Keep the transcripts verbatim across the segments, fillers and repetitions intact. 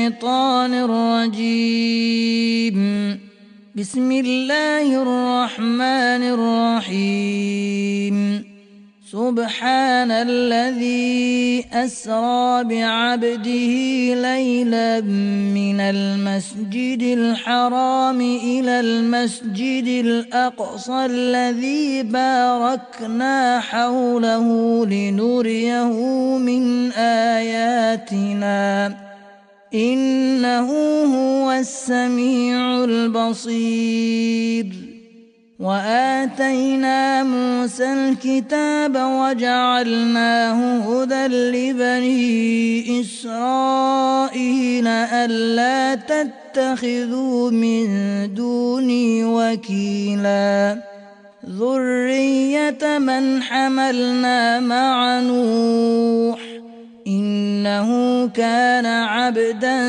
الشيطان الرجيم. بسم الله الرحمن الرحيم. سبحان الذي أسرى بعبده ليلا من المسجد الحرام إلى المسجد الأقصى الذي باركنا حوله لنريه من آياتنا إنه هو السميع البصير. وآتينا موسى الكتاب وجعلناه هدى لبني إسرائيل ألا تتخذوا من دوني وكيلا ذرية من حملنا مع نوح إنه كان عبدا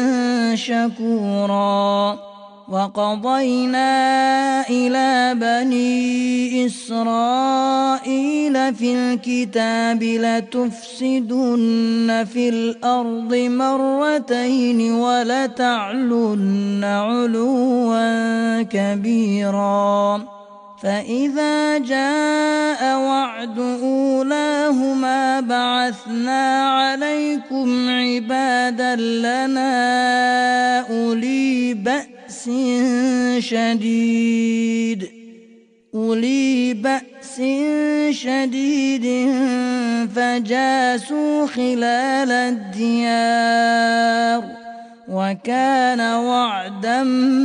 شكورا. وقضينا إلى بني إسرائيل في الكتاب لتفسدن في الأرض مرتين ولتعلن علوا كبيرا. فإذا جاء وعد أولاهما بعثنا عليكم عبادا لنا أولي بأس شديد أولي بأس شديد فجاسوا خلال الديار وكان وعدا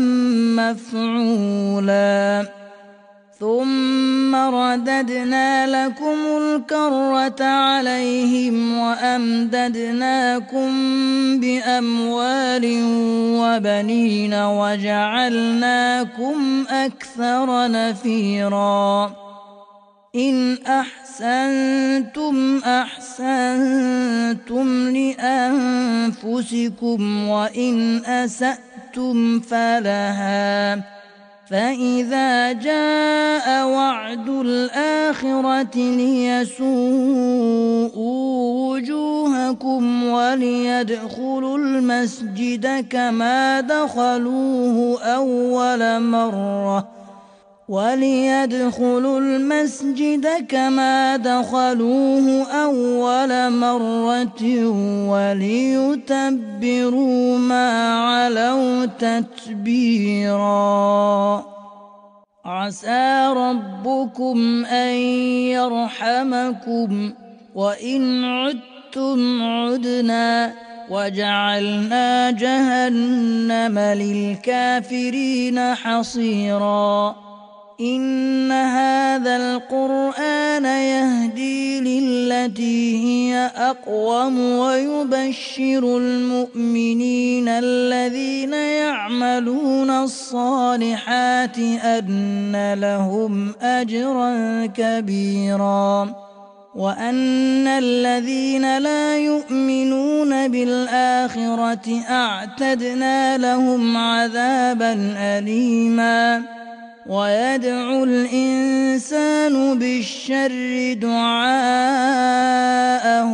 مفعولا. ثم رددنا لكم الكرة عليهم وأمددناكم بأموال وبنين وجعلناكم أكثر نفيرا. إن أحسنتم أحسنتم لأنفسكم وإن أسأتم فلها. فإذا جاء وعد الآخرة ليسوءوا وجوهكم وليدخلوا المسجد كما دخلوه أول مرة وليدخلوا المسجد كما دخلوه أول مرة وليتبروا ما علوا تتبيرا. عسى ربكم أن يرحمكم وإن عدتم عدنا وجعلنا جهنم للكافرين حصيرا. إن هذا القرآن يهدي للتي هي أقوم ويبشر المؤمنين الذين يعملون الصالحات أن لهم أجرا كبيرا وأن الذين لا يؤمنون بالآخرة أعتدنا لهم عذابا أليما. ويدعو الإنسان بالشر دعاءه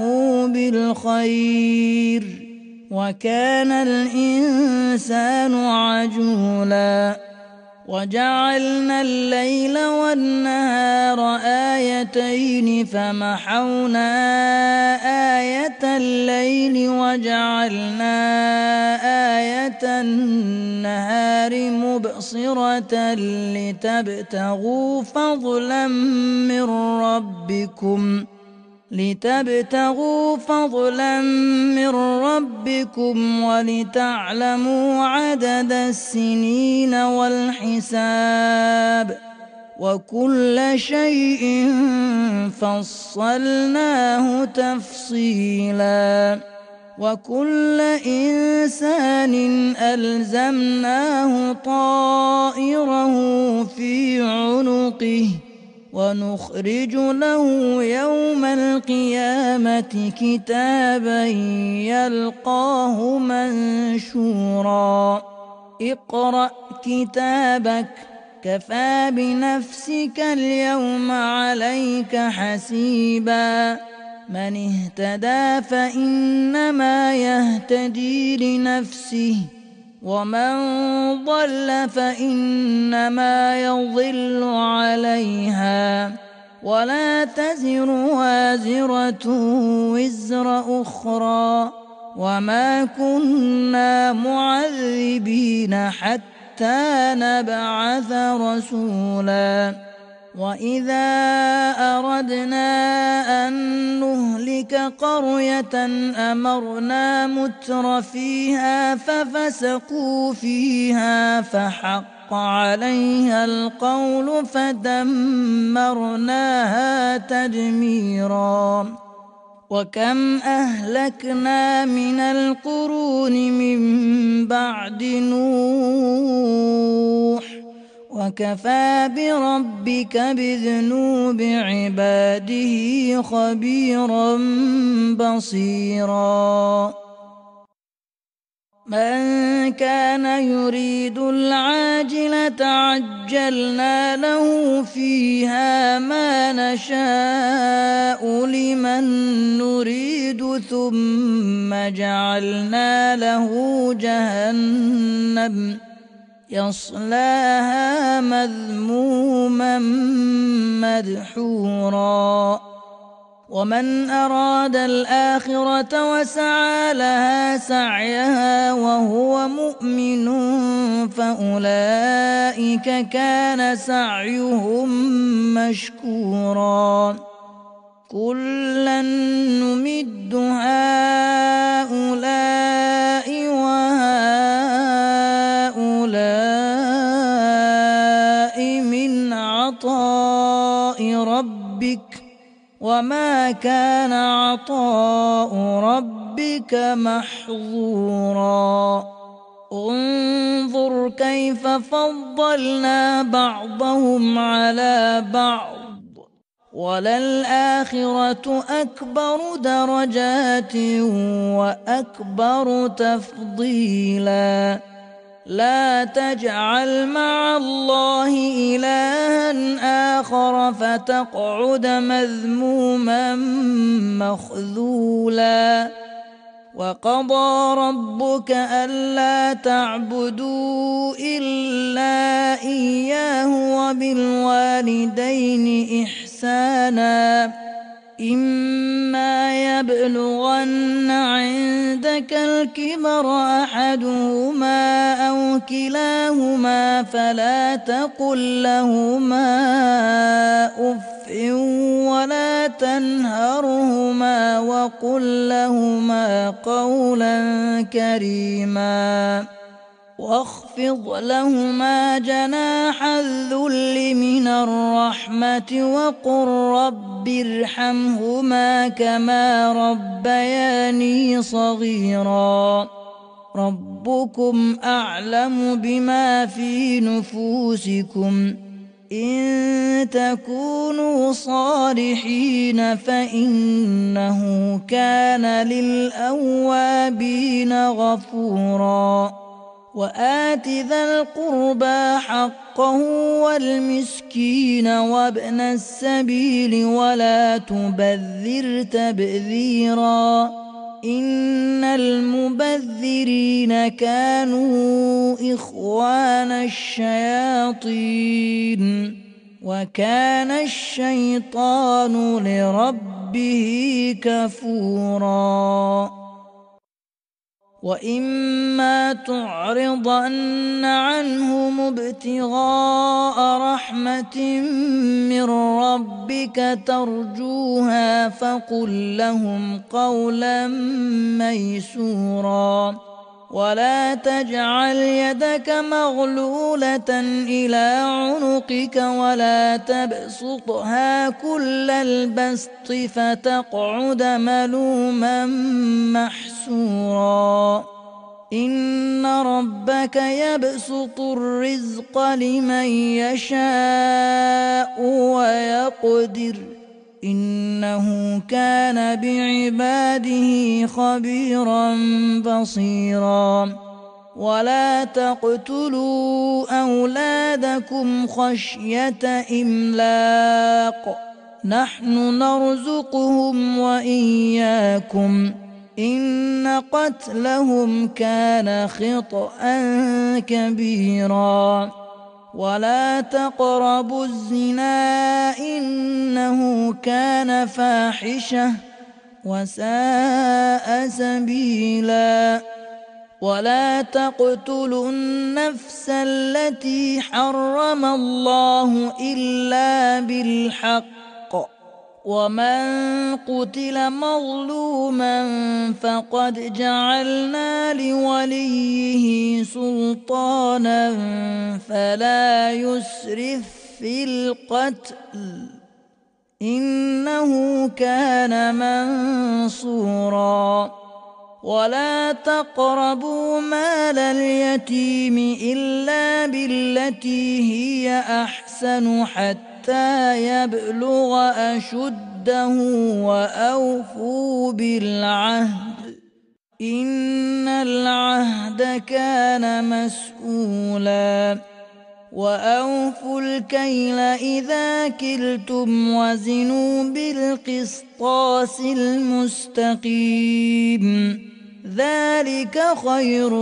بالخير وكان الإنسان عجولا. وجعلنا الليل والنهار آيتين فمحونا آية الليل وجعلنا آية النهار مبصرة لتبتغوا فضلا من ربكم لتبتغوا فضلا من ربكم ولتعلموا عدد السنين والحساب وكل شيء فصلناه تفصيلا. وكل إنسان ألزمناه طائره في عنقه ونخرج له يوم القيامة كتابا يلقاه منشورا. اقرأ كتابك كفى بنفسك اليوم عليك حسيبا. من اهتدى فإنما يهتدي لنفسه ومن ضل فإنما يضل عليها ولا تزر وازرة وزر أخرى وما كنا معذبين حتى نبعث رسولا وإذا أردنا أن نهلك قرية أمرنا متر فيها ففسقوا فيها فحق عليها القول فدمرناها تدميرا وكم أهلكنا من القرون من بعد نوح وكفى بربك بذنوب عباده خبيرا بصيرا من كان يريد العاجلة عجلنا له فيها ما نشاء لمن نريد ثم جعلنا له جهنم يصلاها مذموما مدحورا ومن أراد الآخرة وسعى لها سعيها وهو مؤمن فأولئك كان سعيهم مشكورا كلا نمد هؤلاء وهؤلاء من عطاء ربك وما كان عطاء ربك محظورا انظر كيف فضلنا بعضهم على بعض وللآخرة أكبر درجات وأكبر تفضيلا لا تجعل مع الله إلها آخر فتقعد مذموما مخذولا وقضى ربك ألا تعبدوا إلا إياه وبالوالدين إحسانا إما يبلغن عندك الكبر أحدهما أو كلاهما فلا تقل لهما أف ولا تنهرهما وقل لهما قولا كريما واخفض لهما جناح الذل من الرحمة وقل رب ارحمهما كما ربياني صغيرا ربكم أعلم بما في نفوسكم إن تكونوا صالحين فإنه كان للأوابين غفورا وآت ذا القربى حقه والمسكين وابن السبيل ولا تبذر تبذيرا إن المبذرين كانوا إخوان الشياطين وكان الشيطان لربه كفورا وإما تعرضن عنهم ابتغاء رحمة من ربك ترجوها فقل لهم قولا ميسورا ولا تجعل يدك مغلولة إلى عنقك ولا تبسطها كل البسط فتقعد ملوما محسورا إن ربك يبسط الرزق لمن يشاء ويقدر إنه كان بعباده خبيرا بصيرا ولا تقتلوا أولادكم خشية إملاق نحن نرزقهم وإياكم إن قتلهم كان خطأ كبيرا ولا تقربوا الزنا إنه كان فاحشة وساء سبيلا ولا تقتلوا النفس التي حرم الله إلا بالحق ومن قتل مظلوما فقد جعلنا لوليه سلطانا فلا يسرف في القتل إنه كان منصورا ولا تقربوا مال اليتيم إلا بالتي هي أحسن حتى يبلغ أشده وأوفوا بالعهد إن العهد كان مسؤولا وأوفوا الكيل إذا كلتم وزنوا بالقسطاس المستقيم ذلك خير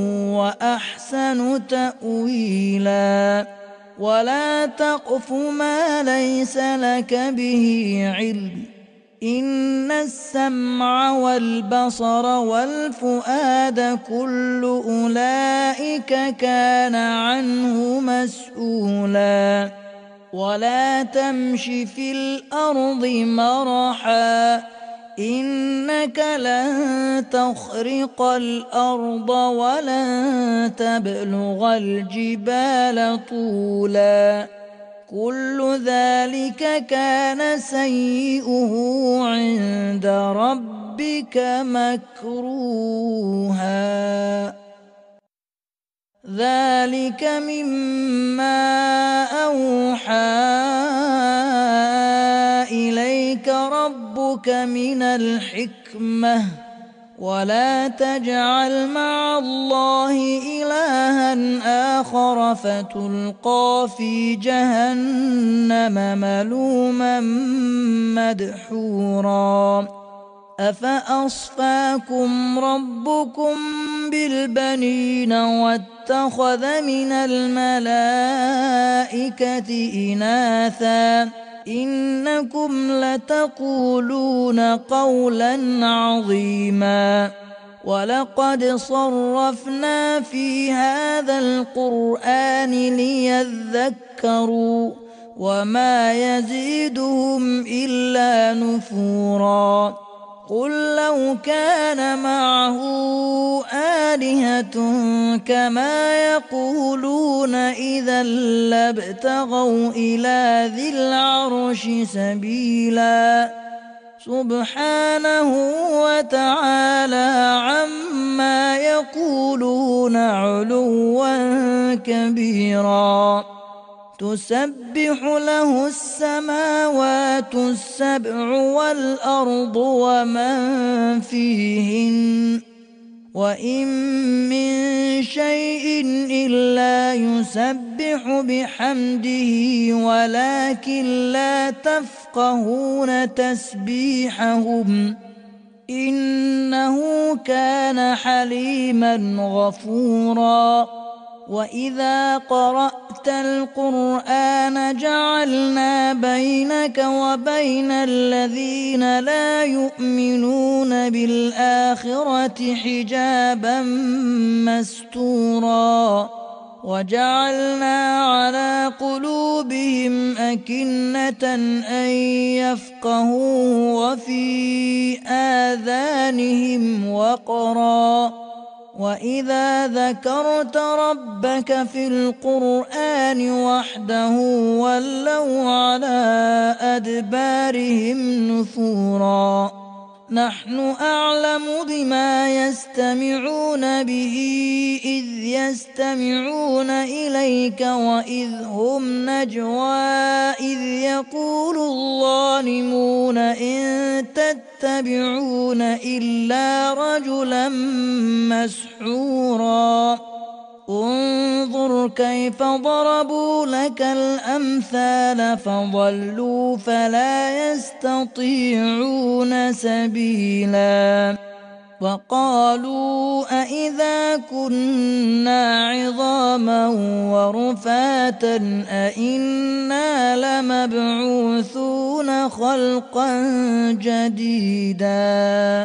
وأحسن تأويلا ولا تقف ما ليس لك به علم إن السمع والبصر والفؤاد كل أولئك كان عنه مسؤولا ولا تمش في الأرض مرحا إنك لن تخرق الأرض ولن تبلغ الجبال طولا كل ذلك كان سيئه عند ربك مكروها ذلك مما أوحى إليك ربك من الحكمة ولا تجعل مع الله إلها آخر فتلقى في جهنم ملوما مدحورا أفأصفاكم ربكم بالبنين واتخذ من الملائكة إناثا إنكم لتقولون قولا عظيما ولقد صرفنا في هذا القرآن ليذكروا وما يزيدهم إلا نفورا قل لو كان معه آلهة كما يقولون إذا لابتغوا إلى ذي العرش سبيلا سبحانه وتعالى عما يقولون علوا كبيرا تسبح له السماوات السبع والأرض ومن فيهن وإن من شيء إلا يسبح بحمده ولكن لا تفقهون تسبيحهم إنه كان حليما غفورا وإذا قرأت القرآن جعلنا بينك وبين الذين لا يؤمنون بالآخرة حجابا مستورا وجعلنا على قلوبهم أكنة أن يفقهوا وفي آذانهم وقرا وإذا ذكرت ربك في القرآن وحده ولوا على أدبارهم نفورا نحن أعلم بما يستمعون به إذ يستمعون إليك وإذ هم نجوى إذ يقول الظالمون إن تتبعون إلا رجلا مسحورا انظر كيف ضربوا لك الأمثال فضلوا فلا يستطيعون سبيلا وقالوا أإذا كنا عظاما ورفاتا أإنا لمبعوثون خلقا جديدا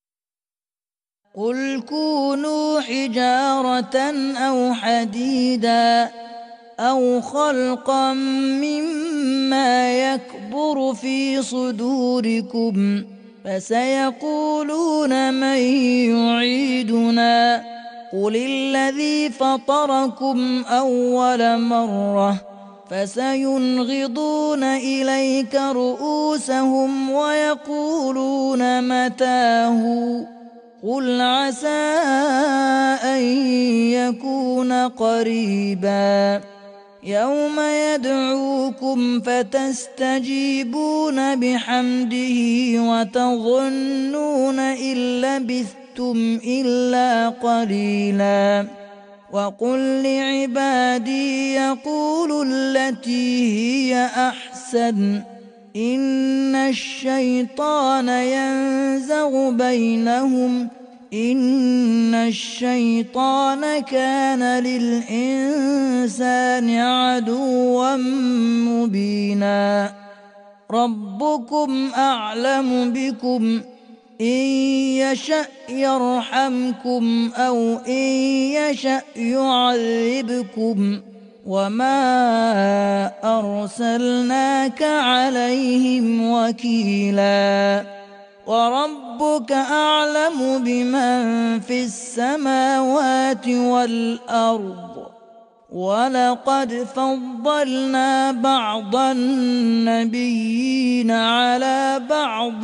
قل كونوا حجارة أو حديدا أو خلقا مما يكبر في صدوركم فسيقولون من يعيدنا قل الذي فطركم أول مرة فسينغضون إليك رؤوسهم ويقولون متاه قل عسى أن يكون قريبا يوم يدعوكم فتستجيبون بحمده وتظنون إن لبثتم إلا قليلا وقل لعبادي يقولوا التي هي أحسن إن الشيطان ينزغ بينهم إن الشيطان كان للإنسان عدوا مبينا ربكم أعلم بكم إن يشأ يرحمكم أو إن يشأ يعذبكم وما أرسلناك عليهم وكيلا وربك أعلم بمن في السماوات والأرض ولقد فضلنا بعض النبيين على بعض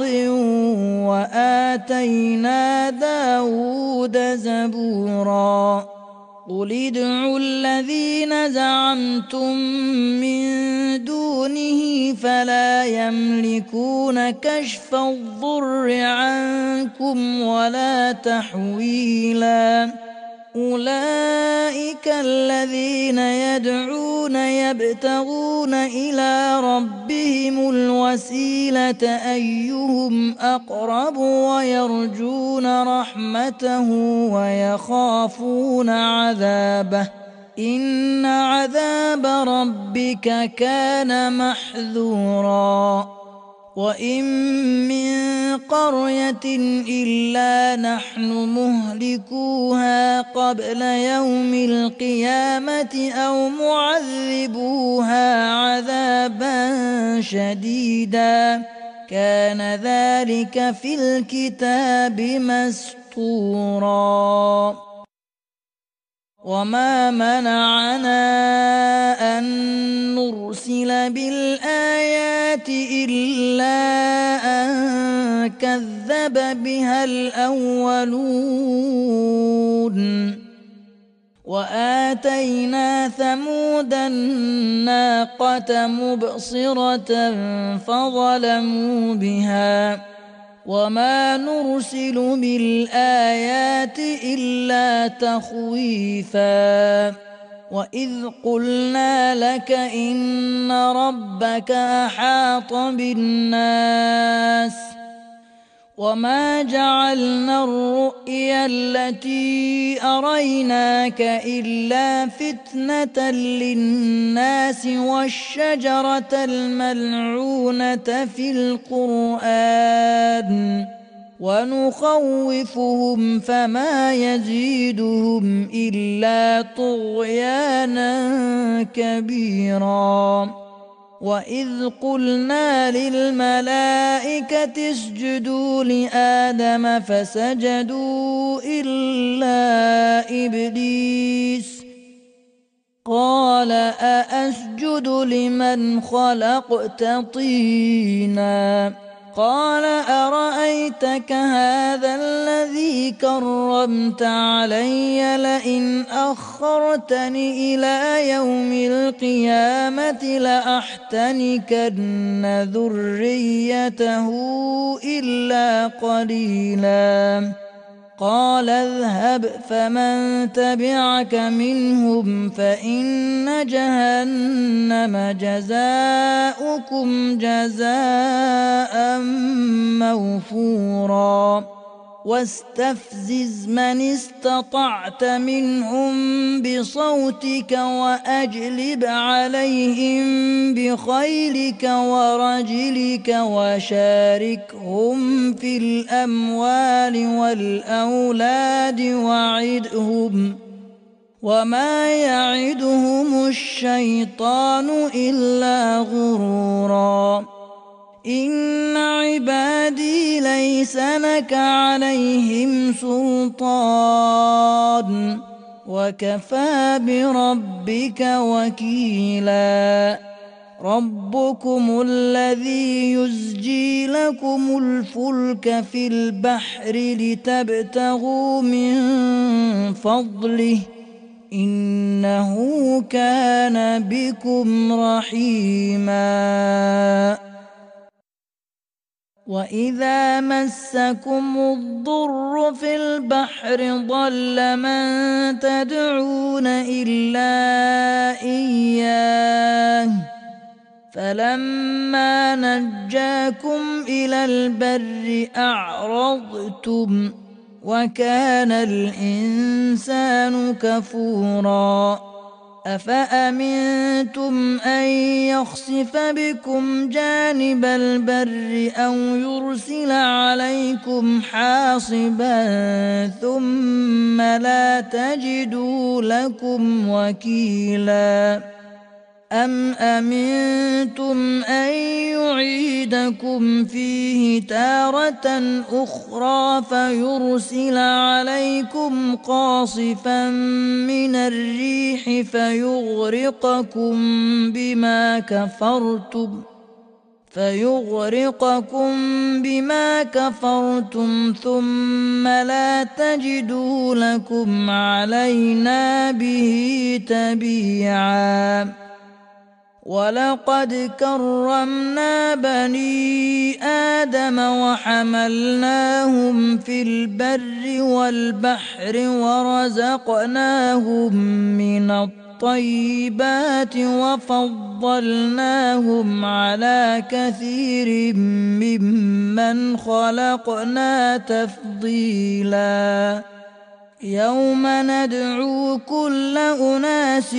وآتينا داود زبورا قل ادعوا الذين زعمتم من دونه فلا يملكون كشف الضر عنكم ولا تحويلا أولئك الذين يدعون يبتغون إلى ربهم الوسيلة أيهم أقرب ويرجون رحمته ويخافون عذابه إن عذاب ربك كان محذورا وإن من قرية إلا نحن مهلكوها قبل يوم القيامة أو معذبوها عذابا شديدا كان ذلك في الكتاب مسطورا وما منعنا أن نرسل بالآيات إلا أن كذب بها الأولون وآتينا ثمود الناقة مبصرة فظلموا بها وما نرسل بالآيات إلا تخويفا وإذ قلنا لك إن ربك أحاط بالناس وما جعلنا الرؤيا التي أريناك إلا فتنة للناس والشجرة الملعونة في القرآن ونخوفهم فما يزيدهم إلا طغيانا كبيرا وإذ قلنا للملائكة اسجدوا لآدم فسجدوا إلا إبليس قال أأسجد لمن خلقت طينا قال أرأيتك هذا الذي كرمت علي لئن أخرتني إلى يوم القيامة لأحتنكن ذريته إلا قليلا قال اذهب فمن تبعك منهم فإن جهنم جزاؤكم جزاء موفورا واستفزز من استطعت منهم بصوتك وأجلب عليهم بخيلك ورجلك وشاركهم في الأموال والأولاد وعدهم وما يعدهم الشيطان إلا غرورا إن عبادي ليس لك عليهم سلطان وكفى بربك وكيلا ربكم الذي يزجي لكم الفلك في البحر لتبتغوا من فضله إنه كان بكم رحيما وإذا مسكم الضر في البحر ضل من تدعون إلا إياه فلما نجاكم إلى البر أعرضتم وكان الإنسان كفورا أفأمنتم أن يخسف بكم جانب البر أو يرسل عليكم حاصبا ثم لا تجدوا لكم وكيلا أم أمنتم أن يعيدكم فيه تارة أخرى فيرسل عليكم قاصفا من الريح فيغرقكم بما كفرتم فيغرقكم بما كفرتم ثم لا تجدوا لكم علينا به تبيعا ولقد كرمنا بني آدم وحملناهم في البر والبحر ورزقناهم من الطيبات وفضلناهم على كثير ممن خلقنا تفضيلا يوم ندعو كل أناس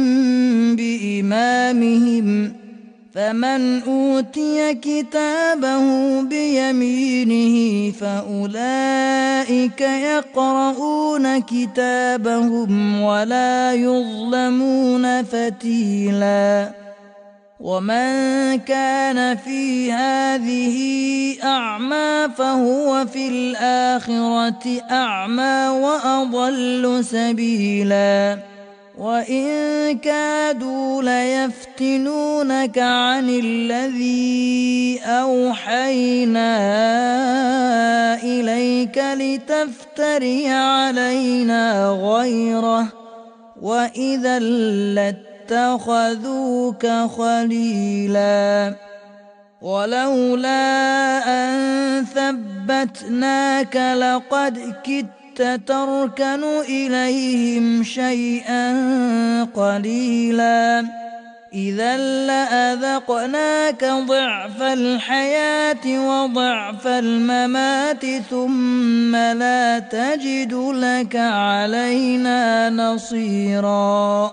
بإمامهم فمن أوتي كتابه بيمينه فأولئك يقرؤون كتابهم ولا يظلمون فتيلا ومن كان في هذه أعمى فهو في الآخرة أعمى وأضل سبيلا وإن كادوا ليفتنونك عن الذي أوحينا إليك لتفتري علينا غيره وإذا لاتخذوك خليلا ولولا أن ثبتناك لقد كدت تركن إليهم شيئا قليلا إذا لأذقناك ضعف الحياة وضعف الممات ثم لا تجد لك علينا نصيرا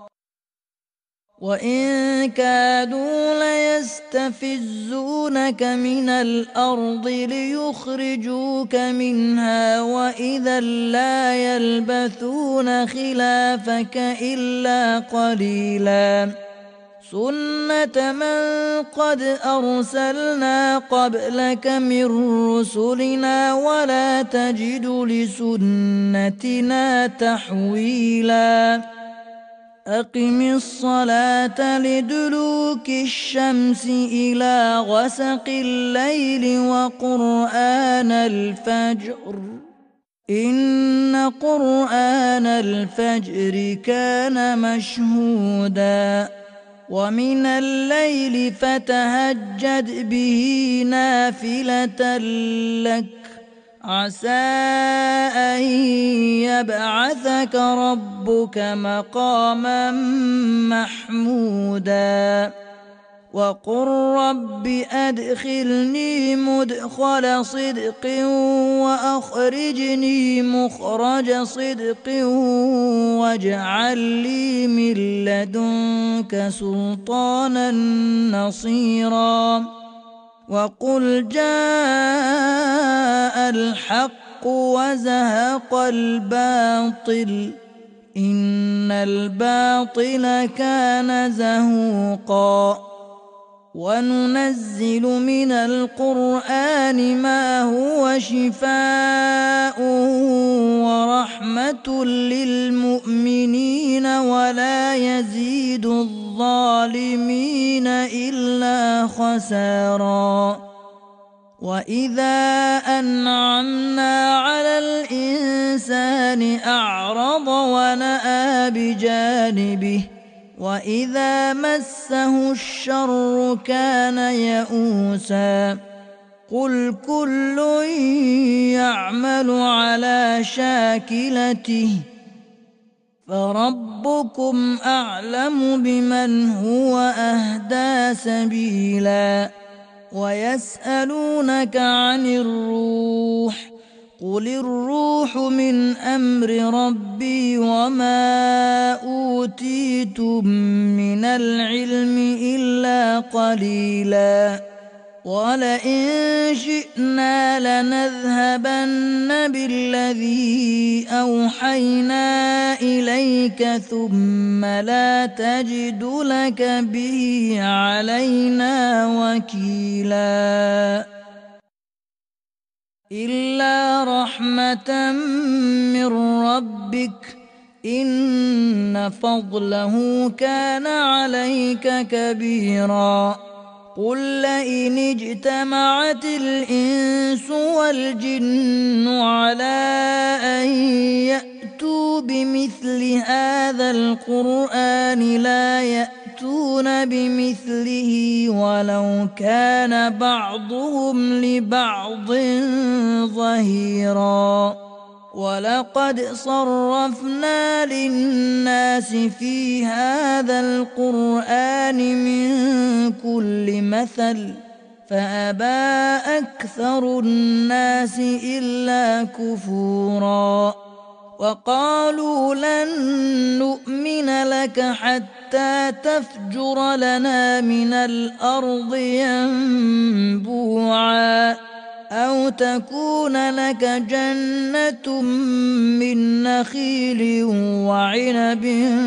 وإن كادوا ليستفزونك من الأرض ليخرجوك منها وإذا لا يلبثون خلافك إلا قليلا سنة من قد أرسلنا قبلك من رسلنا ولا تجد لسنتنا تحويلا أقم الصلاة لدلوك الشمس إلى غسق الليل وقرآن الفجر إن قرآن الفجر كان مشهودا ومن الليل فتهجد به نافلة لك عسى أن يبعثك ربك مقاما محمودا وقل رب أدخلني مدخل صدق وأخرجني مخرج صدق واجعل لي من لدنك سلطانا نصيرا وقل جاء الحق وزهق الباطل إن الباطل كان زهوقا وننزل من القرآن ما هو شفاء ورحمة للمؤمنين ولا يزيد الظالمين إلا خسارا وإذا أنعمنا على الإنسان أعرض ونأى بجانبه وإذا مسه الشر كان يئوسا قل كل يعمل على شاكلته فربكم أعلم بمن هو أهدى سبيلا ويسألونك عن الروح قل الروح من أمر ربي وما أوتيتم من العلم إلا قليلا ولئن شئنا لنذهبن بالذي أوحينا إليك ثم لا تجد لك به علينا وكيلا إلا رحمة من ربك إن فضله كان عليك كبيرا قل لئن اجتمعت الإنس والجن على أن يأتوا بمثل هذا القرآن لا يأتون بمثله ولو كان بعضهم لبعض ظهيرا ولقد صرفنا للناس في هذا القرآن من كل مثل فأبى أكثر الناس إلا كفورا وقالوا لن نؤمن لك حتى تفجر لنا من الأرض ينبوعا أو تكون لك جنة من نخيل وعنب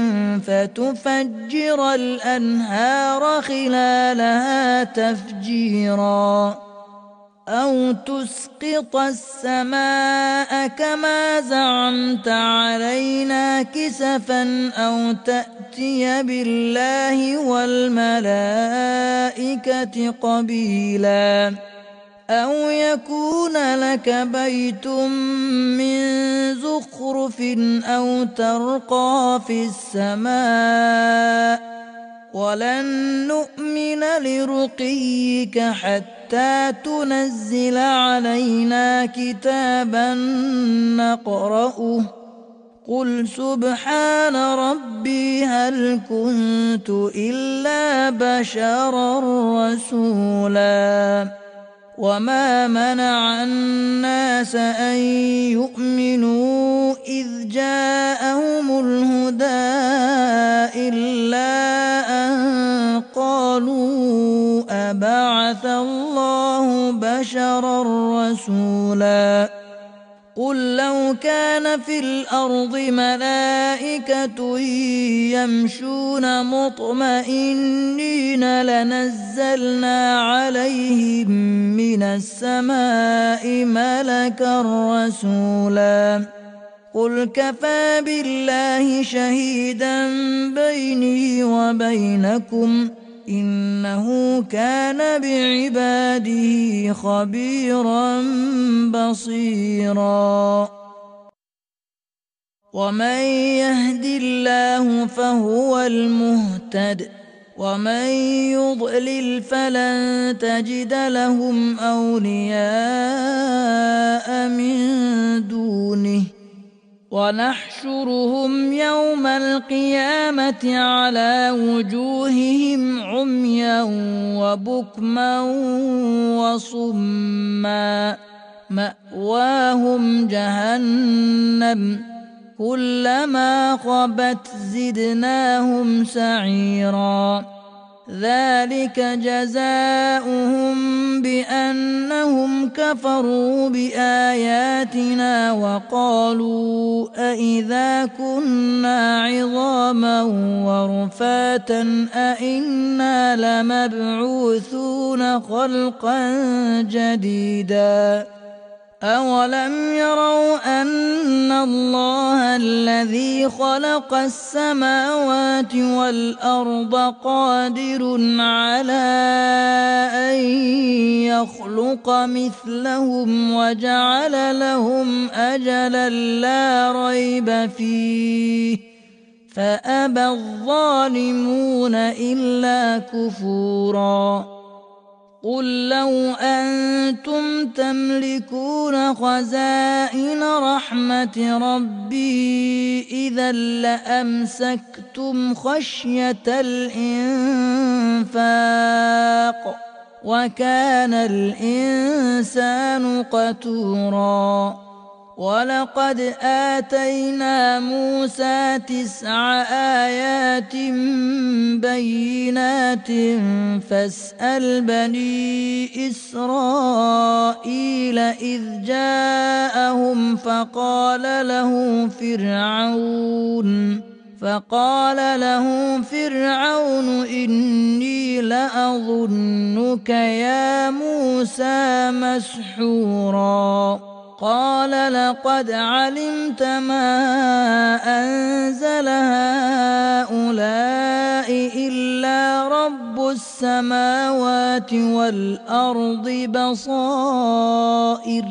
فتفجر الأنهار خلالها تفجيرا أو تسقط السماء كما زعمت علينا كسفا أو تأتي بالله والملائكة قبيلا أو يكون لك بيت من زخرف أو ترقى في السماء ولن نؤمن لرقيك حتى تنزل علينا كتابا نقرأه قل سبحان ربي هل كنت إلا بشرا رسولا وما منع الناس أن يؤمنوا إذ جاءهم الهدى إلا أن قالوا أبعث الله بشرا رسولا قل لو كان في الأرض ملائكة يمشون مطمئنين لنزلنا عليهم من السماء ملكا رسولا قل كفى بالله شهيدا بيني وبينكم إنه كان بعباده خبيرا بصيرا ومن يهد الله فهو المهتد ومن يضلل فلن تجد لهم أولياء من دونه ونحشرهم يوم القيامة على وجوههم عميا وبكما وصما مأواهم جهنم كلما خبت زدناهم سعيرا ذلك جزاؤهم بأنهم كفروا بآياتنا وقالوا أإذا كنا عظاما ورفاتا أإنا لمبعوثون خلقا جديدا أولم يروا أن الله الذي خلق السماوات والأرض قادر على أن يخلق مثلهم وجعل لهم أجلا لا ريب فيه فأبى الظالمون إلا كفورا قل لو أنتم تملكون خزائن رحمة ربي إذا لأمسكتم خشية الإنفاق وكان الإنسان قتورا ولقد آتينا موسى تسع آيات بينات فاسأل بني إسرائيل إذ جاءهم فقال له فرعون فقال له فرعون إني لأظنك يا موسى مسحورا قال لقد علمت ما أنزل هؤلاء إلا رب السماوات والأرض بصائر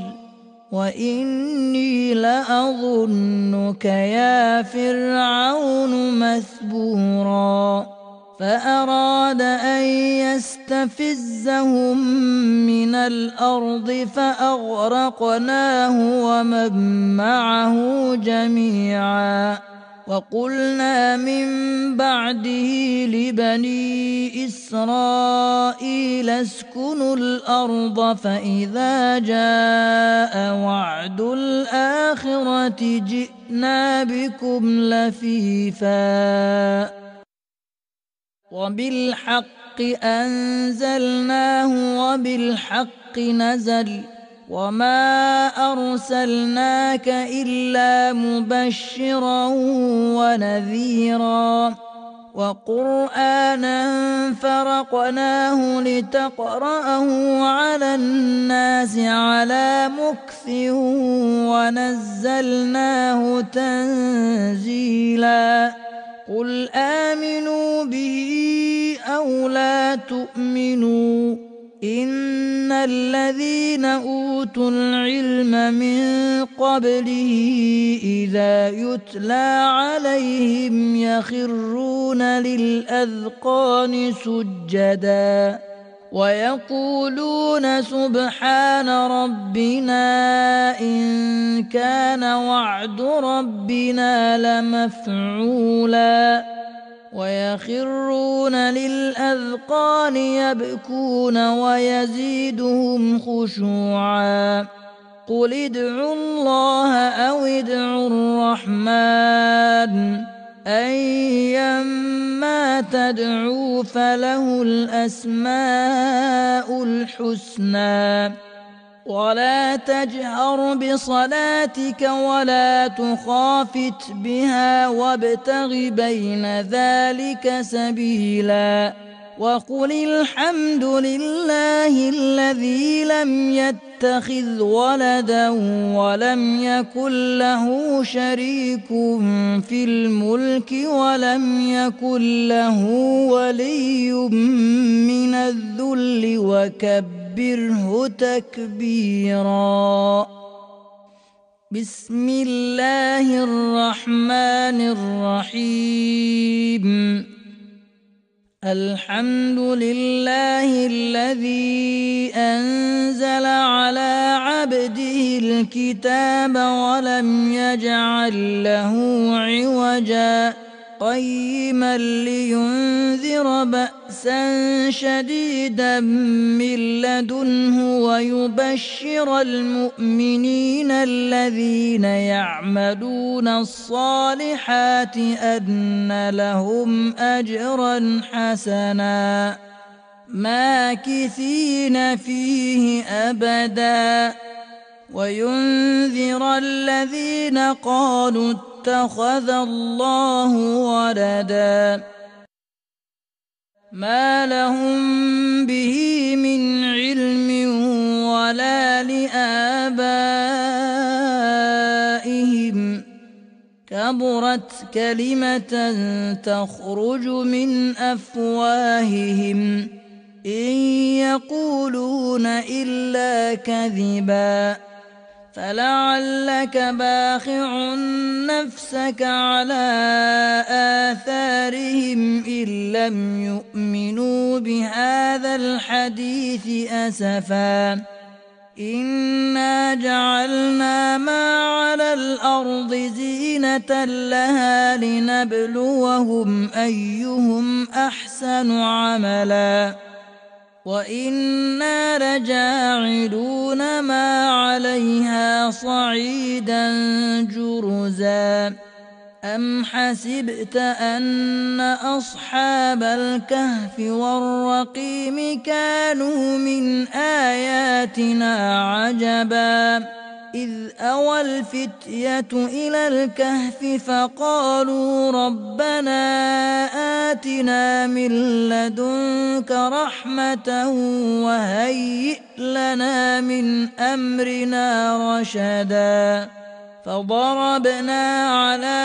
وإني لأظنك يا فرعون مثبورا فأراد أن يستفزهم من الأرض فأغرقناه ومن معه جميعا وقلنا من بعده لبني إسرائيل اسكنوا الأرض فإذا جاء وعد الآخرة جئنا بكم لفيفا وبالحق أنزلناه وبالحق نزل وما أرسلناك إلا مبشرا ونذيرا وقرآنا فرقناه لتقرأه على الناس على مكث ونزلناه تنزيلا قل آمنوا به أو لا تؤمنوا إن الذين أوتوا العلم من قبله إذا يتلى عليهم يخرون للأذقان سجدا ويقولون سبحان ربنا إن كان وعد ربنا لمفعولا ويخرون للأذقان يبكون ويزيدهم خشوعا قل ادعوا الله أو ادعوا الرحمن أيما تدعوا فله الأسماء الحسنى ولا تجهر بصلاتك ولا تخافت بها وابتغ بين ذلك سبيلا وقل الحمد لله الذي لم يتخذ ولدا ولم يكن له شريك في الملك ولم يكن له ولي من الذل وكبره تكبيرا بسم الله الرحمن الرحيم الحمد لله الذي أنزل على عبده الكتاب ولم يجعل له عوجا قيما لينذر بأسا شديدا من لدنه ويبشر المؤمنين الذين يعملون الصالحات أن لهم أجرا حسنا ماكثين فيه أبدا وينذر الذين قالوا اتخذ الله ولدا ما لهم به من علم ولا لآبائهم كبرت كلمة تخرج من أفواههم إن يقولون إلا كذبا فلعلك باخع نفسك على آثارهم إن لم يؤمنوا بهذا الحديث أسفا إنا جعلنا ما على الأرض زينة لها لنبلوهم أيهم أحسن عملا وإنا لجاعلون ما عليها صعيدا جرزا أم حسبت أن أصحاب الكهف والرقيم كانوا من آياتنا عجبا إذ أوى الفتية إلى الكهف فقالوا ربنا آتنا من لدنك رحمة وهيئ لنا من أمرنا رشدا فضربنا على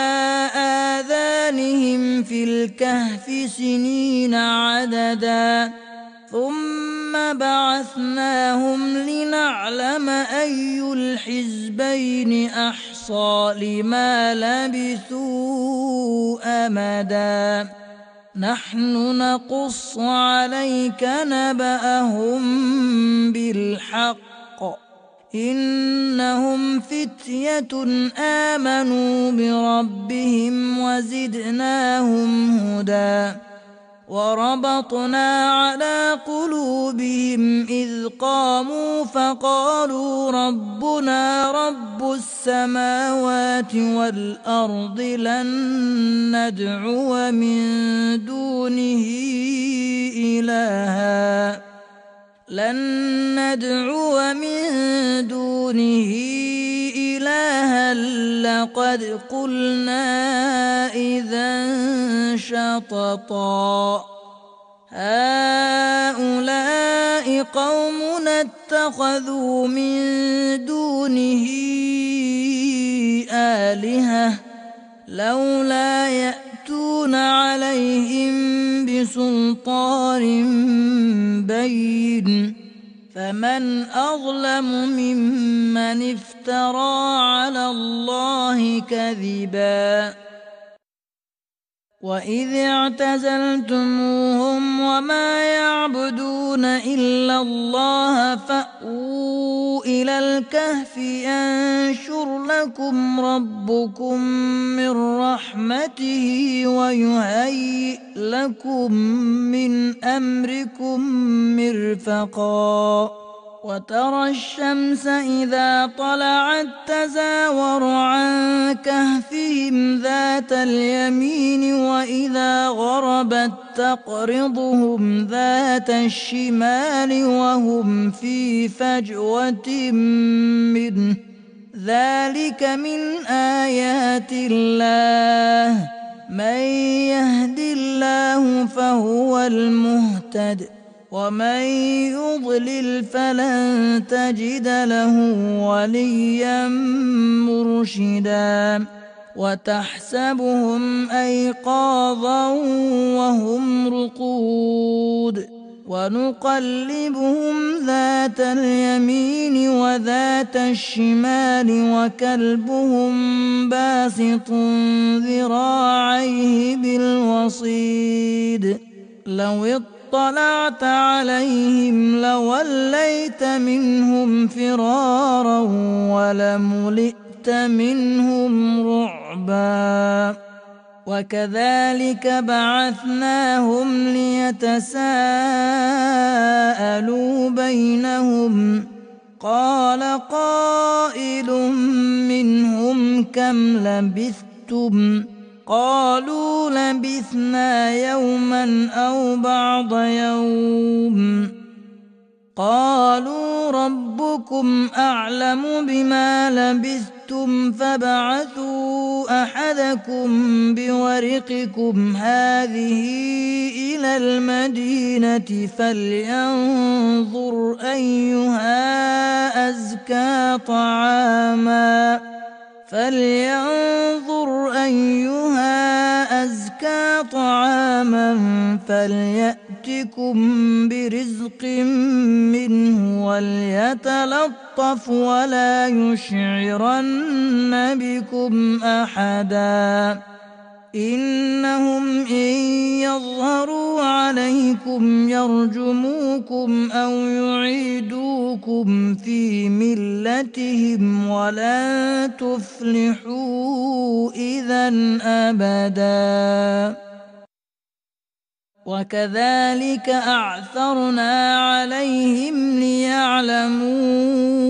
آذانهم في الكهف سنين عددا ثم بعثناهم لنعلم أي الحزبين أحصى لما لبثوا أمدا نحن نقص عليك نبأهم بالحق إنهم فتية آمنوا بربهم وزدناهم هدى وربطنا على قلوبهم إذ قاموا فقالوا ربنا رب السماوات والأرض لن ندعو من دونه إلها لن ندعو من دونه إلها لقد قلنا إذا شططا هؤلاء قومنا اتخذوا من دونه آلهة لولا يأتون عليهم بسلطان بين فمن أظلم ممن افترى على الله كذبا وإذ اعتزلتموهم وما يعبدون إلا الله فأووا إلى الكهف ينشر لكم ربكم من رحمته ويهيئ لكم من أمركم مرفقا وترى الشمس إذا طلعت تزاور عن كهفهم ذات اليمين وإذا غربت تقرضهم ذات الشمال وهم في فجوة منه ذلك من آيات الله من يهد الله فهو المهتد ومن يضلل فلن تجد له وليا مرشدا وتحسبهم أيقاظا وهم رقود ونقلبهم ذات اليمين وذات الشمال وكلبهم باسط ذراعيه بالوصيد لو اطلعت عليهم لوليت منهم فرارا ولملئت منهم رعبا وكذلك بعثناهم ليتساءلوا بينهم قال قائل منهم كم لبثتم قالوا لبثنا يوما أو بعض يوم قالوا ربكم أعلم بما لبثتم فابعثوا أحدكم بورقكم هذه إلى المدينة فلينظر أيها أزكى طعاما فلينظر أيها أزكى طعاما فليأتكم برزق منه وليتلطف ولا يشعرن بكم أحدا إنهم إن يظهروا عليكم يرجموكم أو يعيدوكم في ملتهم ولن تفلحوا إذا أبدا وكذلك أعثرنا عليهم ليعلموا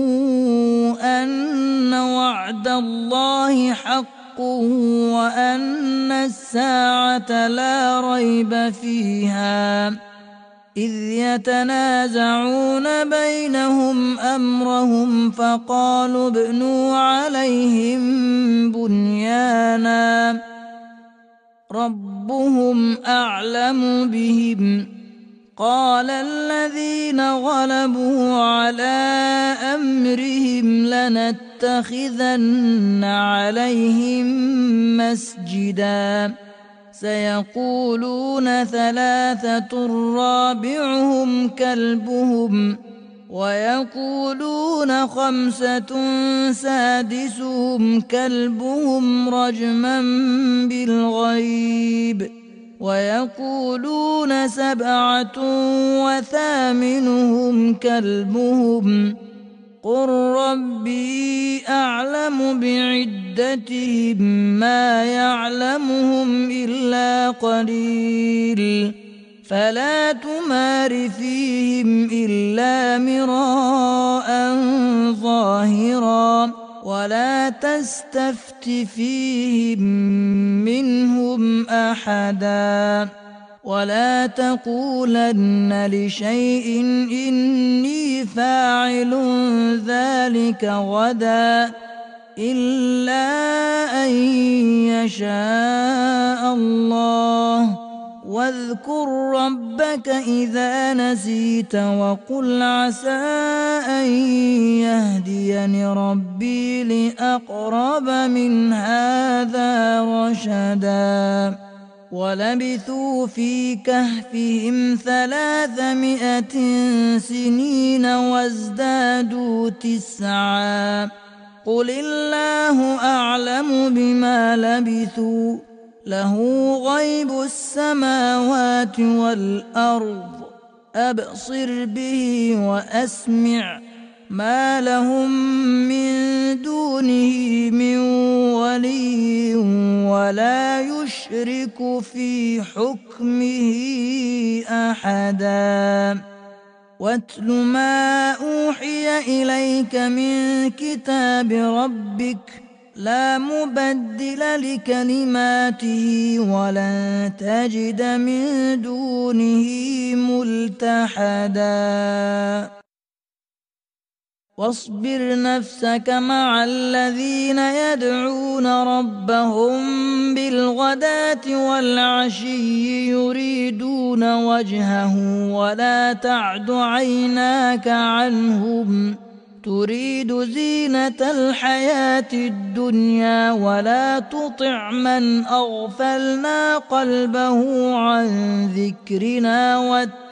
أن وعد الله حق وأن الساعة لا ريب فيها إذ يتنازعون بينهم أمرهم فقالوا ابنوا عليهم بنيانا ربهم أعلم بهم قال الذين غلبوا على أمرهم لنتخذن عليهم مسجدا سيقولون ثلاثة رابعهم كلبهم ويقولون خمسة سادسهم كلبهم رجما بالغيب ويقولون سبعة وثامنهم كلبهم قل ربي أعلم بعدتهم ما يعلمهم إلا قليل فلا تمار فيهم إلا مراء ظاهرا ولا تستفت فيهم منهم أحدا ولا تقولن لشيء إني فاعل ذلك غدا إلا أن يشاء الله واذكر ربك إذا نسيت وقل عسى أن يهديني ربي لأقرب من هذا رشدا ولبثوا في كهفهم ثلاثمائة سنين وازدادوا تسعا قل الله أعلم بما لبثوا له غيب السماوات والأرض أبصر به وأسمع ما لهم من دونه من ولي ولا يشرك في حكمه أحدا واتل ما أوحي إليك من كتاب ربك لا مبدل لكلماته ولن تجد من دونه ملتحدا واصبر نفسك مع الذين يدعون ربهم بالغداة والعشي يريدون وجهه ولا تعد عيناك عنهم تريد زينة الحياة الدنيا ولا تطع من أغفلنا قلبه عن ذكرنا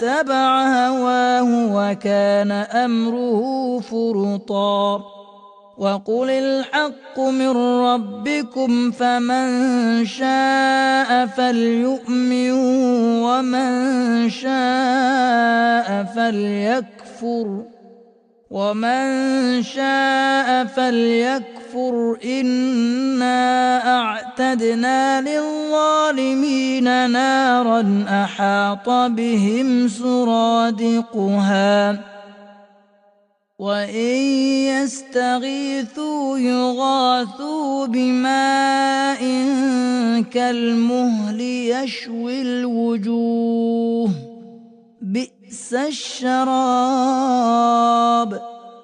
واتبع هواه وكان أمره فرطا وقل الحق من ربكم فمن شاء فليؤمن ومن شاء فليكفر ومن شاء فليكفر إنا أعتدنا للظالمين نارا أحاط بهم سرادقها وإن يستغيثوا يغاثوا بماء كالمهل يشوي الوجوه بئس الشراب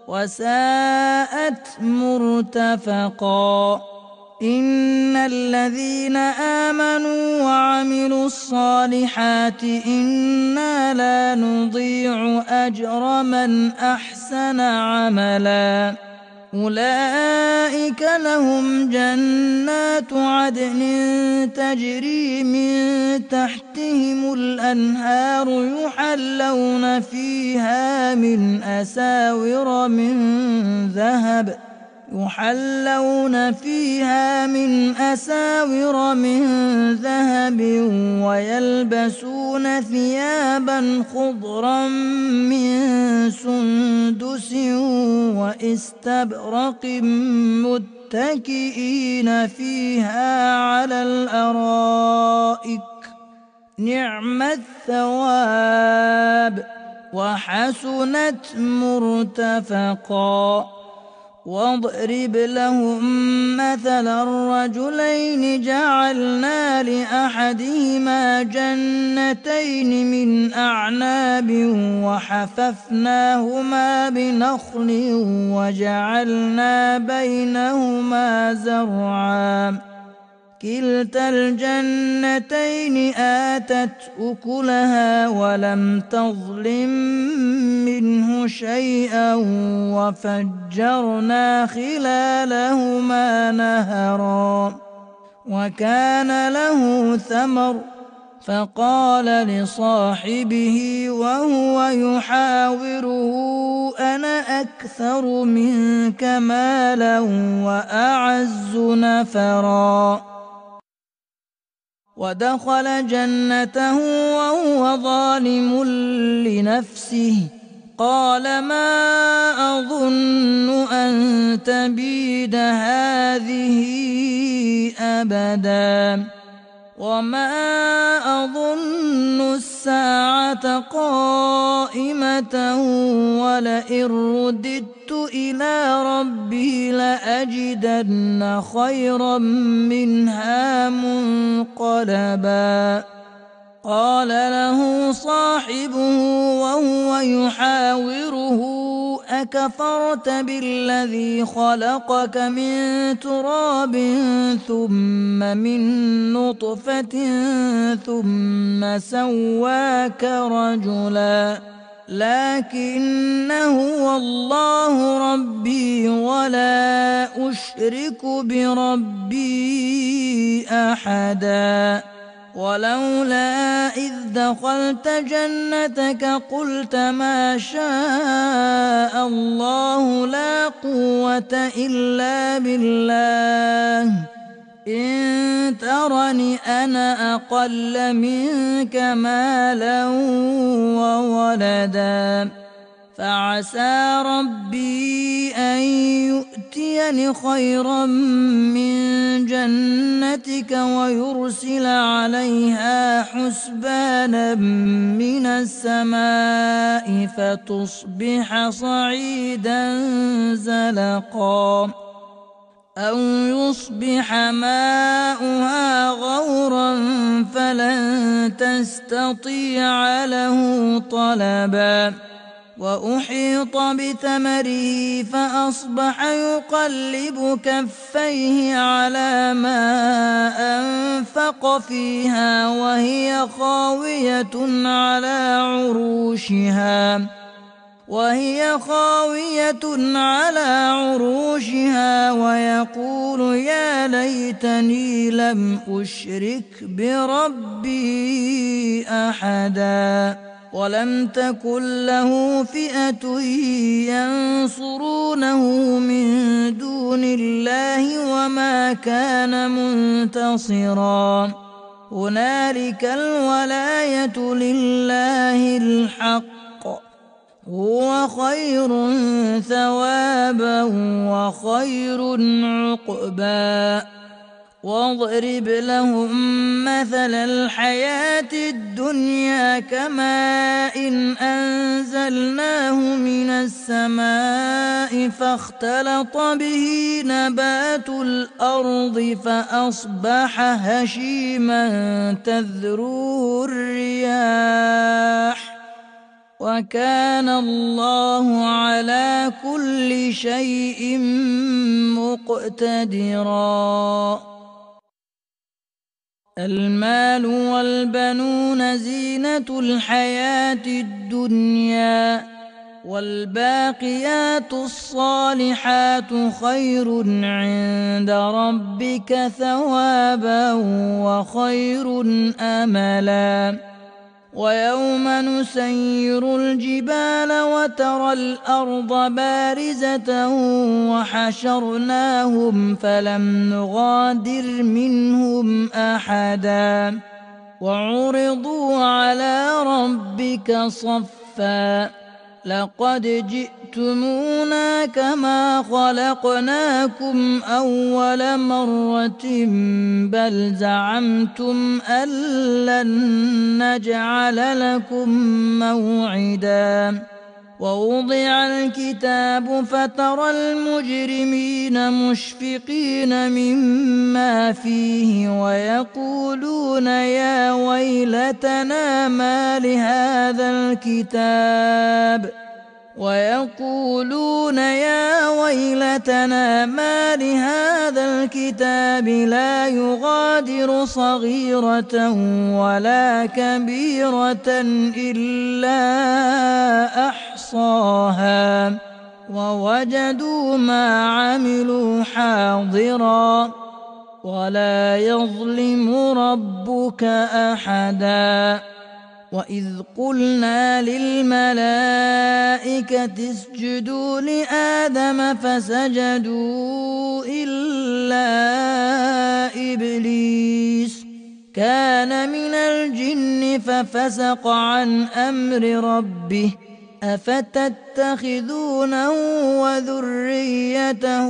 وساءت مرتفقا إن الذين آمنوا وعملوا الصالحات إنا لا نضيع أجر من أحسن عملا أولئك لهم جنات عدن تجري من تحتهم الأنهار يحلون فيها من أساور من ذهب يحلون فيها من أساور من ذهب ويلبسون ثيابا خضرا من سندس واستبرق متكئين فيها على الأرائك نعم الثواب وحسنت مرتفقا واضرب لهم مثل الرجلين جعلنا لأحدهما جنتين من أعناب وحففناهما بنخل وجعلنا بينهما زرعا كلتا الجنتين آتت أكلها ولم تظلم منه شيئا وفجرنا خلالهما نهرا وكان له ثمر فقال لصاحبه وهو يحاوره أنا أكثر منك مالا وأعز نفرا ودخل جنته وهو ظالم لنفسه قال ما أظن أن تبيد هذه أبدا وما أظن الساعة قائمة ولئن رددت إلى ربي لأجدن خيرا منها منقلبا قال له صاحبه وهو يحاوره أكفرت بالذي خلقك من تراب ثم من نطفة ثم سواك رجلا لكن هو الله ربي ولا أشرك بربي أحدا ولولا إذ دخلت جنتك قلت ما شاء الله لا قوة إلا بالله إن ترني أنا أقل منك مالا وولدا فعسى ربي أن يؤتيني خيرا من جنتك ويرسل عليها حسبانا من السماء فتصبح صعيدا زلقا أو يصبح ماؤها غورا فلن تستطيع له طلبا وأحيط بثمره فأصبح يقلب كفيه على ما أنفق فيها وهي خاوية على عروشها وهي خاوية على عروشها ويقول يا ليتني لم أشرك بربي أحدا ولم تكن له فئة ينصرونه من دون الله وما كان منتصرا هنالك الولاية لله الحق هو خير ثوابا وخير عقبا واضرب لهم مثل الحياة الدنيا كماء إن أنزلناه من السماء فاختلط به نبات الأرض فأصبح هشيما تذروه الرياح وكان الله على كل شيء مقتدرا المال والبنون زينة الحياة الدنيا والباقيات الصالحات خير عند ربك ثوابا وخير أملا ويوم نسير الجبال وترى الأرض بارزة وحشرناهم فلم نغادر منهم أحدا وعرضوا على ربك صفا لقد جئتمونا كما خلقناكم أول مرة بل زعمتم أن لن نجعل لكم موعدا ووضع الكتاب فترى المجرمين مشفقين مما فيه ويقولون يا ويلتنا ما لهذا الكتاب ويقولون يا ويلتنا ما لهذا الكتاب لا يغادر صغيرة ولا كبيرة إلا أحصاها ووجدوا ما عملوا حاضرا ولا يظلم ربك أحدا وإذ قلنا للملائكة اسجدوا لآدم فسجدوا إلا إبليس كان من الجن ففسق عن أمر ربه أفتتخذونه وذريته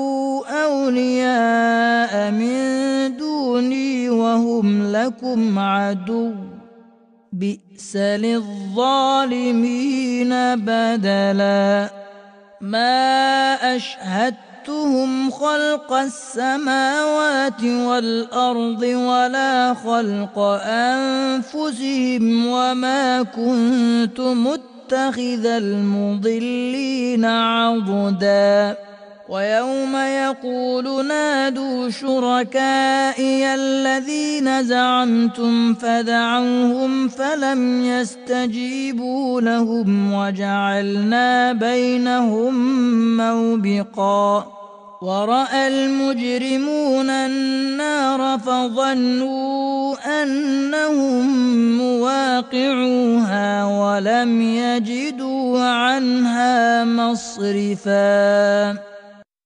أولياء من دوني وهم لكم عدو بئس للظالمين بدلا ما أشهدتهم خلق السماوات والأرض ولا خلق أنفسهم وما كنت متخذ المضلين عضدا ويوم يقول نادوا شركائي الذين زعمتم فدعوهم فلم يستجيبوا لهم وجعلنا بينهم موبقا ورأى المجرمون النار فظنوا أنهم مواقعوها ولم يجدوا عنها مصرفا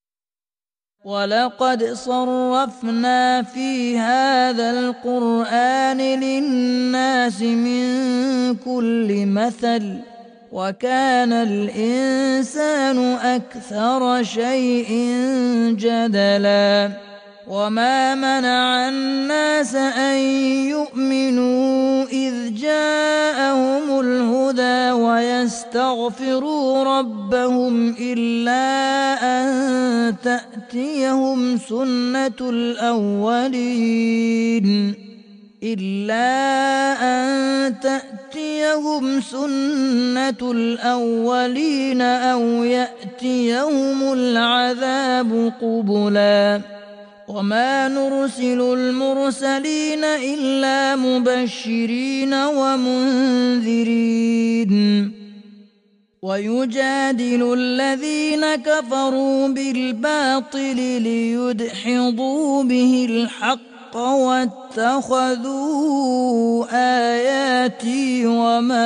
ولقد صرفنا في هذا القرآن للناس من كل مثل وكان الإنسان أكثر شيء جدلا وما منع الناس أن يؤمنوا إذ جاءهم الهدى ويستغفروا ربهم إلا أن تأتيهم سنة الأولين إلا أن تأتيهم سنة الأولين أو يأتيهم العذاب قبلا وما نرسل المرسلين إلا مبشرين ومنذرين ويجادل الذين كفروا بالباطل ليدحضوا به الحق واتخذوا آياتي وما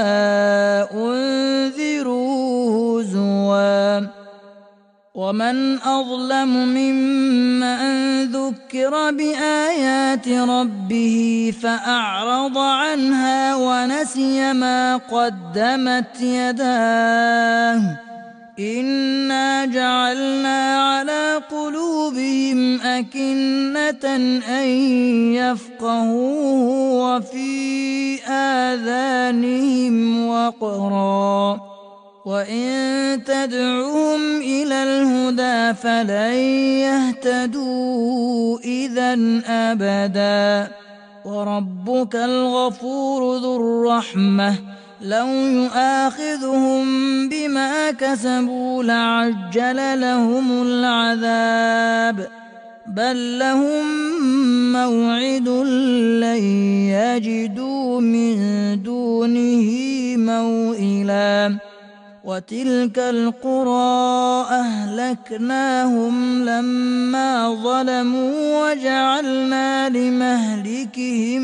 أنذروا هزوا ومن أظلم ممن ذكر بآيات ربه فأعرض عنها ونسي ما قدمت يداه إنا جعلنا على قلوبهم أكنة أن يفقهوه وفي آذانهم وقرا وإن تدعوهم إلى الهدى فلن يهتدوا إذا أبدا وربك الغفور ذو الرحمة لو يؤاخذهم بما كسبوا لعجل لهم العذاب بل لهم موعد لن يجدوا من دونه موئلا وتلك القرى أهلكناهم لما ظلموا وجعلنا لمهلكهم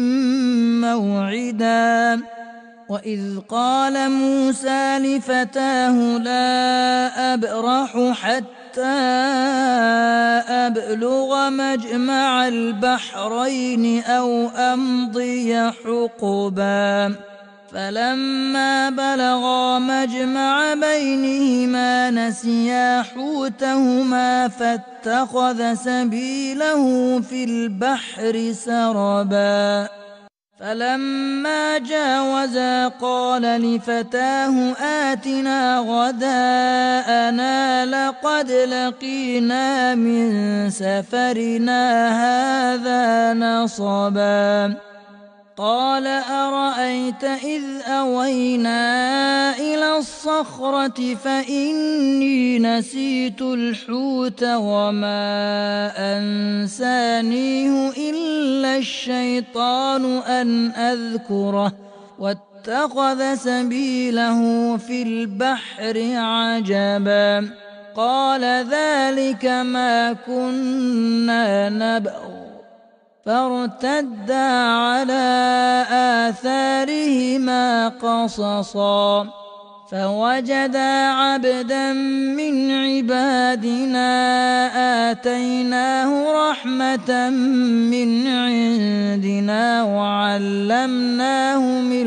موعدا وإذ قال موسى لفتاه لا أبرح حتى أبلغ مجمع البحرين أو أمضي حقبا فلما بلغا مجمع بينهما نسيا حوتهما فاتخذ سبيله في البحر سربا فلما جاوزا قال لفتاه آتنا غداءنا لقد لقينا من سفرنا هذا نصبا قال أرأيت إذ أوينا إلى الصخرة فإني نسيت الحوت وما أنسانيه إلا الشيطان أن أذكره واتخذ سبيله في البحر عجبا قال ذلك ما كنا نبغي فارتدا على آثارهما قصصا فوجدا عبدا من عبادنا آتيناه رحمة من عندنا وعلمناه من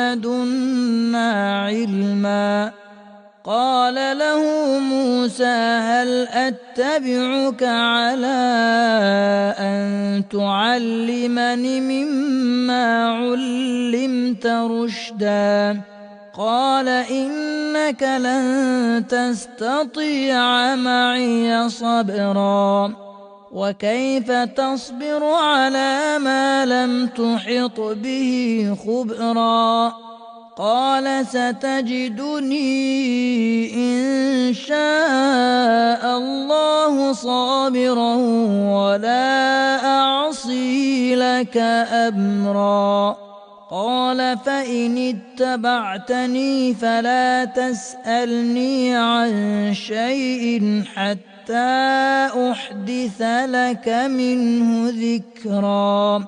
لدنا علما قال له موسى هل أتبعك على أن تعلمني مما علمت رشدا قال إنك لن تستطيع معي صبرا وكيف تصبر على ما لم تحط به خبرا قال ستجدني إن شاء الله صابرا ولا أعصي لك أمرا قال فإن اتبعتني فلا تسألني عن شيء حتى أحدث لك منه ذكرا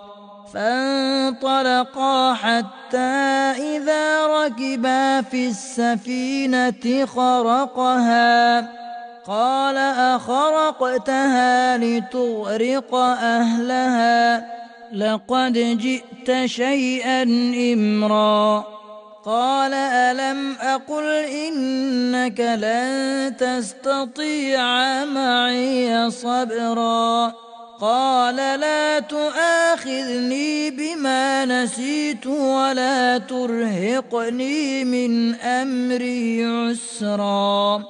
فانطلقا حتى إذا ركبا في السفينة خرقها قال أخرقتها لتغرق أهلها لقد جئت شيئا إمرا قال ألم أقل إنك لن تستطيع معي صبرا قال لا تؤاخذني بما نسيت ولا ترهقني من أمري عسرا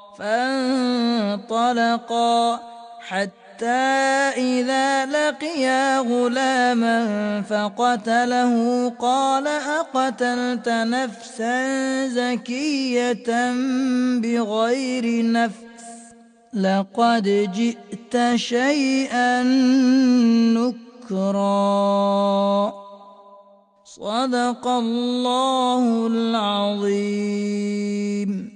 فانطلقا حتى إذا لقيا غلاما فقتله قال أقتلت نفسا زكية بغير نفس لقد جئت شيئا نكرا صدق الله العظيم.